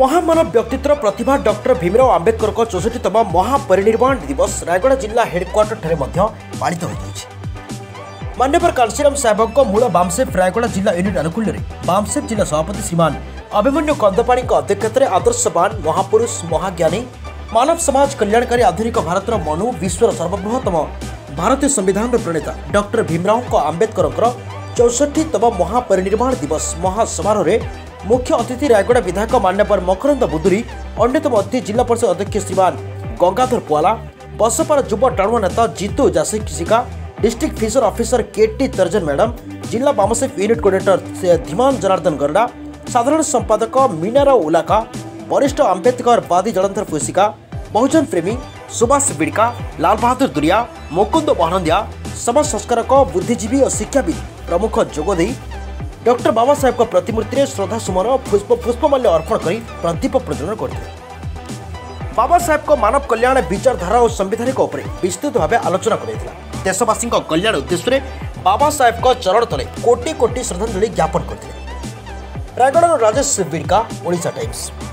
महामानव व्यक्तित्व प्रतिभा डॉक्टर भीमराव आंबेडकर को 64तम महापरिनिर्वाण दिवस रायगढ़ जिला हेडक्वार्टर ठारे पालित होइछि। मान्यवर कांशीराम साहेब मूल बामसेप रायगढ़ जिला यूनिट अनुकूल बामसेप जिला सभापति श्रीमान अभिमन्यु कंदपाणी अध्यक्षतार आदर्शवान महापुरुष महाज्ञानी मानव समाज कल्याणकारी आधुनिक भारतर मनु विश्वर सर्वबृहत्तम भारतीय संविधान प्रणेता डॉक्टर भीमराव आंबेडकर 64तम महापरिनिर्वाण दिवस महासमारोह मुख्य अतिथि रायगढ़ विधायक मान्यवर मकरन बुदुरी अन्यतम अतिथि जिला परिषद अध्यक्ष श्रीमान गंगाधर पुआला ब.स.प युव टाणुआ नेता जीतू जासिका डिस्ट्रिक्ट फिशर ऑफिसर केटी तर्जन मैडम जिला बामसेप यूनिट कोऑर्डिनेटर धीमान जनार्दन गरडा साधारण संपादक मीनाराव उलाका वरिष्ठ आंबेडकरवादी जलंधर फुसिका बहुजन प्रेमी सुभाष बिड़का लाल बहादुर दुरिया मुकुंद बहनंदिया समाज संस्कारक बुद्धिजीवी और शिक्षाविद प्रमुख जोगदे डॉक्टर बाबा साहेब को प्रतिमूर्ति में श्रद्धा सुमन पुष्पमाल्य अर्पण कर प्रदीप प्रज्वलन करते। बाबा साहेब को मानव कल्याण विचारधारा और संवैधानिक विस्तृत भाव आलोचना कर देशवासी कल्याण उद्देश्य बाबा साहेब को चरण तले कोटी कोटी श्रद्धांजलि ज्ञापन करते। रायगढ़ राजेश बिड़का, ओडिशा टाइम्स।